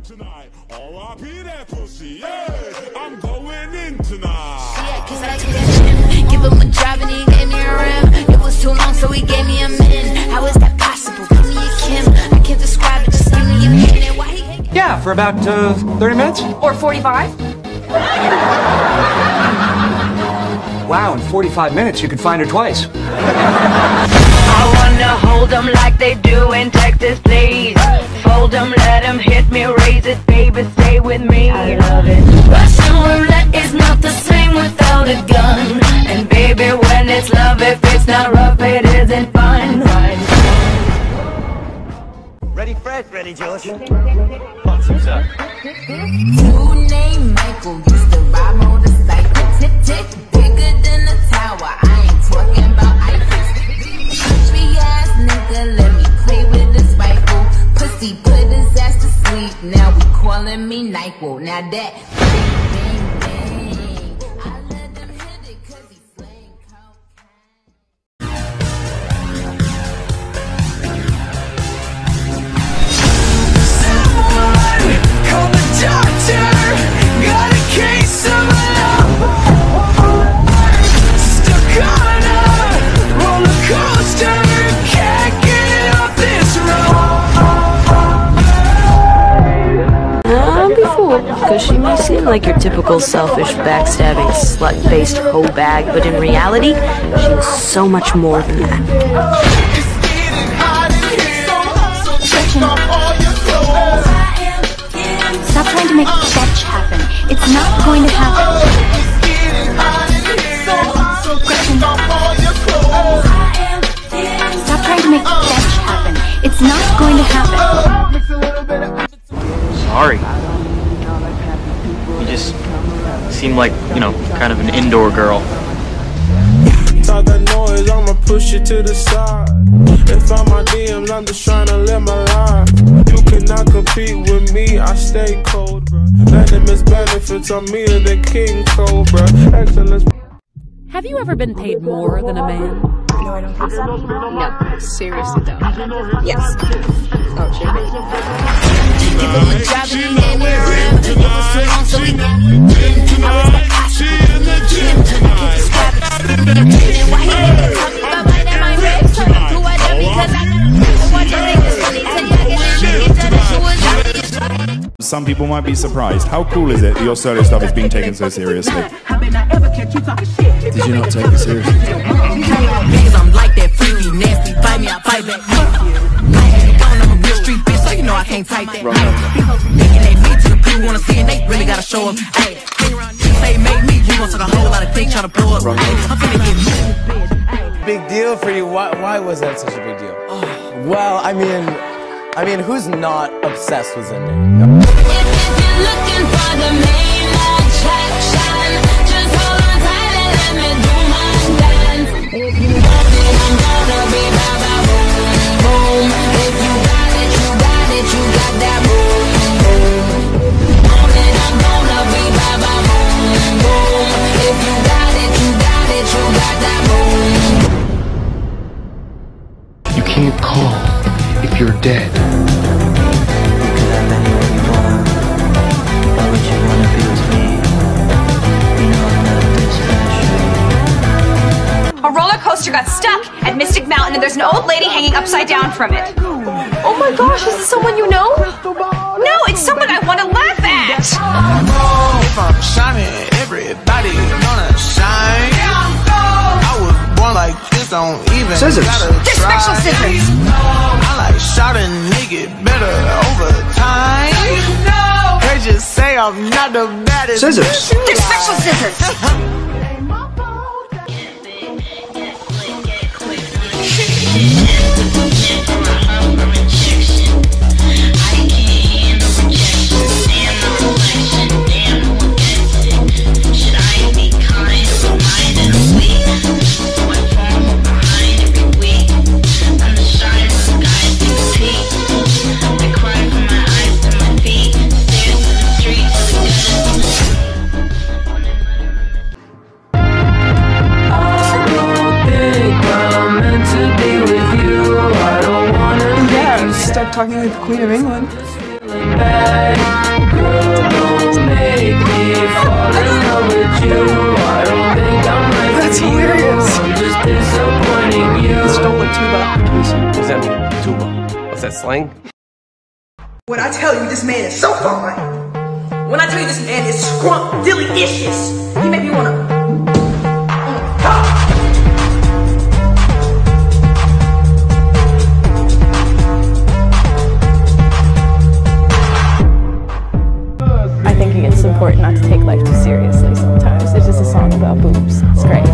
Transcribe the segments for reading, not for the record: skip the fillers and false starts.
tonight. R.I.P. that pussy, yeah. I'm going in tonight. Yeah, cause I get him. Give him a drive and he gave me a rim. It was too long, so he gave me a min. How is that possible? Give me a Kim. I can't describe it, just give me a minute. Why he Yeah, for about 30 minutes. Or 45? Wow, in 45 minutes you could find her twice. I wanna hold them like they do in Texas, please. Fold them, let them hit me, raise it, baby, stay with me. I love it. Russian roulette is not the same without a gun. And baby, when it's love, if it's not rough, it isn't fun. Ready, Fred? Ready, George? What's up? Dude named Michael used to ride motorcycle. Tick, tick, bigger than a tower. I ain't talking about Eiffel. Country ass nigga, let me play with this rifle. Pussy put his ass to sleep. Now we calling me NyQuil. Now that bang, bang, bang. I let them hit it cause he slang cocaine. Someone call the doctor. Got a case of love. Stuck on a roller coaster. Can't get off this road. Be fooled, because she may seem like your typical selfish, backstabbing, slut-faced hoe bag, but in reality, she is so much more than that. Stop trying to make fetch happen. It's not going to happen. Stop trying to make fetch happen. It's not going to happen. Sorry. You just seem like, you know, kind of an indoor girl. Talk that noise, I'ma push it to the side. If I'm my DMs, I'm just trying to live my life. You cannot compete with me, I stay cold, bro. Venomous benefits on me to the king cobra. Excellence. Have you ever been paid more than a man? No, I don't think so. No, seriously though. Yes. Oh, shit. Give him a drive and he gave me a rim. It was too long, so he gave me a min. How is that possible? Give me a Kim. I can't describe it, just give me a minute. Why he ain't tell me about mine and my ribs? Turn him to a dummy cause I know what you think is funny. Tell you I get that Some people might be surprised. How cool is it that your solo stuff is being taken so seriously? Did you not take it seriously? Niggas, I'm like that freaky, nasty, fight me, I fight back. I'm a real street bitch, so you know I can't fight that. Thinking they me to the crew, wanna see it, they really gotta show up. Hey, say make me, you gon' suck a whole lot of dick, tryna blow up. I'm finna get me. Big deal for you? Why was that such a big deal? Well, I mean, who's not obsessed with Zendaya? If you're looking for the main attraction, just hold on tight and let me do my dance. If you want it, I'm gonna be ba ba boom boom. If you got it, you got it, you got that boom boom. Want it, I'm gonna be ba ba boom boom. If you got it, you got it, you got that boom. You can't call if you're dead. A roller coaster got stuck at Mystic Mountain and there's an old lady hanging upside down from it. Oh my gosh, is this someone you know? No, it's someone I want to laugh at! If I'm shining, everybody gonna shine. I was born like this, don't even Scissors. They're special scissors! I like shot a nigga better over time. They just say I'm not the baddest. Scissors. They're special scissors! Talking like the Queen of England. back. Girl, don't make me fall in love with you. I don't think I'm ready. That's hilarious. I'm just disappointing you. Stolen tuba. What does that mean? Tuba. What's that slang? When I tell you this man is so fine, when I tell you this man is scrumptious, he make me wanna. I think it's important not to take life too seriously sometimes. It's just a song about boobs. It's great.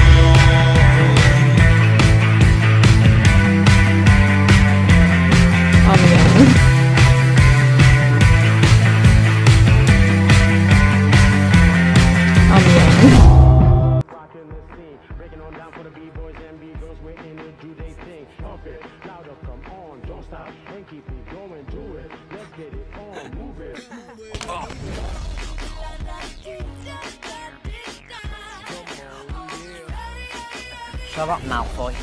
Shut up, Malfoy.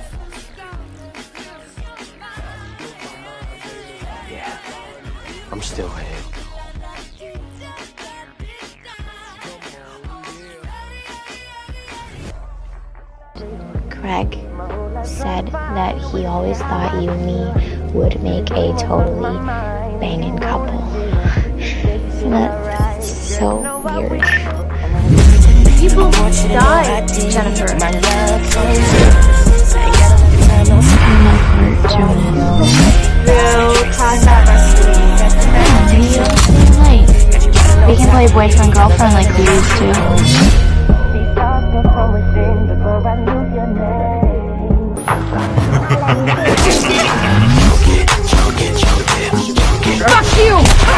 Yeah, I'm still here. Craig said that he always thought you and me would make a totally banging couple. That's so weird. People die, Jennifer. In my heart, Jonas. We can play boyfriend girlfriend like we used to. Fuck you!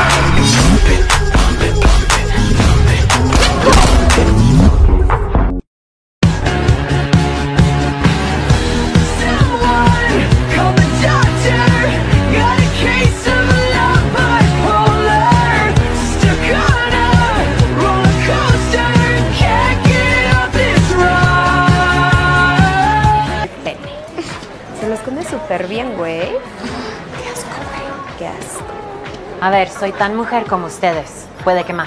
Se lo esconde súper bien, güey. Qué asco, güey. Qué asco. A ver, soy tan mujer como ustedes. Puede que más.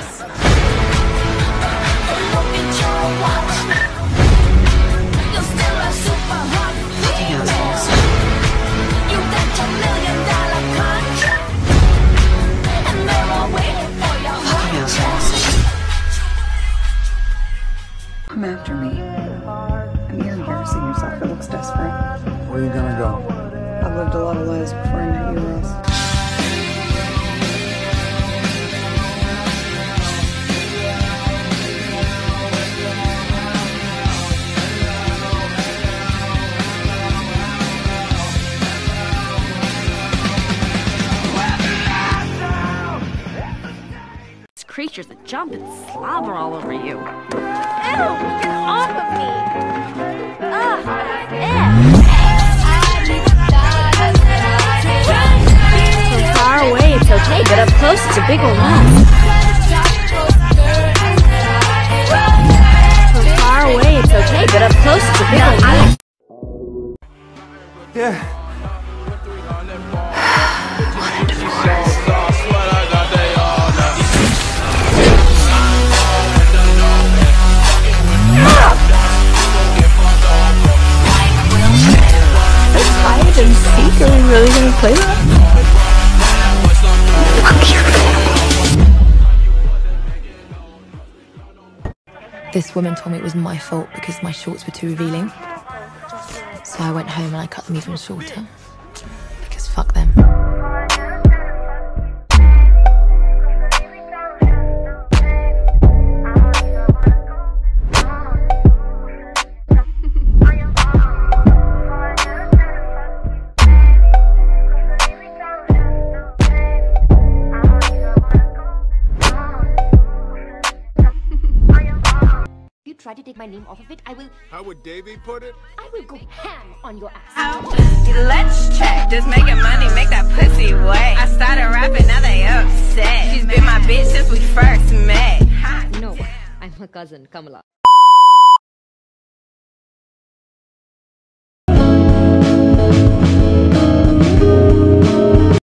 Come after me. I mean, you're embarrassing yourself. It looks desperate. Where are you gonna go? I've lived a lot of lives before I met you, Ross. Creatures that jump and slobber all over you. Ew! Get off of me! Ugh! From far away it's okay, but up close it's a big old mess. From far away it's okay, but up close it's a big old mess. Yeah. Hide and seek? Are we really gonna play that? This woman told me it was my fault because my shorts were too revealing. So I went home and I cut them even shorter. Because fuck them. Try to take my name off of it, I will... How would Davey put it? I will go ham on your ass. Let's check. Just making money, make that pussy wet. I started rapping, now they upset. She's been my bitch since we first met. No, I'm her cousin, Kamala.